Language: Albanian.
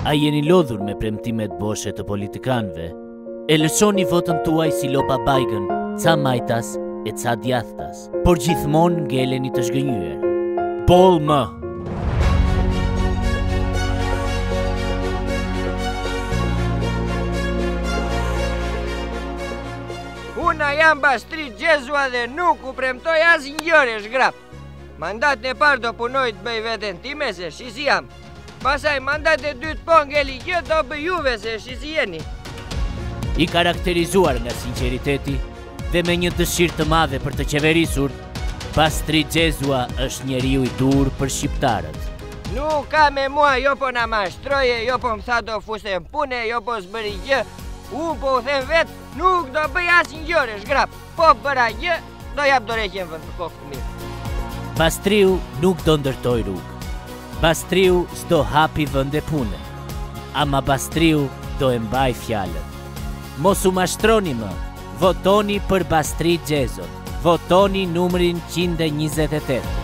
A jeni lodhur me premtimet boshe të politikanëve? E lëshoni votën tuaj si lopa bajgën, ca majtas e ca djathtas, por gjithmonë ngeleni të zhgënjyer. Boll më! Una jam Bastrit Gjezua dhe nuk u premtoj asnjëre zgrap. Mandatin e parë do punoj të bëj veten time se shisi jam. Pastaj mandat e dytë po ngeli gjë do bëj juve se shisi jeni. I karakterizuar nga sinqeriteti dhe me një dëshirë të madhe për të qeverisur, Bastrit Gjezua është njeriu i dur për shqiptarët. Nuk ka me mua, jo po na mashtroje, jo po më tha do fusem pune, jo po s'bëri gjë. Unë po u them vetë, nuk do bëj asnjëre zgrap. Po bëra gjë, do jap dorëheqjen vend të kokë mirë. Bastriu nuk do ndërtoj rrugë. Bastriu s'do hapi vende pune. Ama Bastriu do e mbaj fjalën. Mos u mashtroni më. Votoni për Bastrit Gjezon. Votoni numrin 128.